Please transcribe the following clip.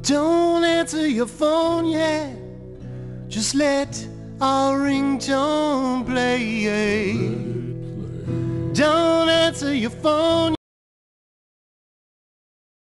Don't answer your phone yet. Just let our ringtone play. Don't answer your phone.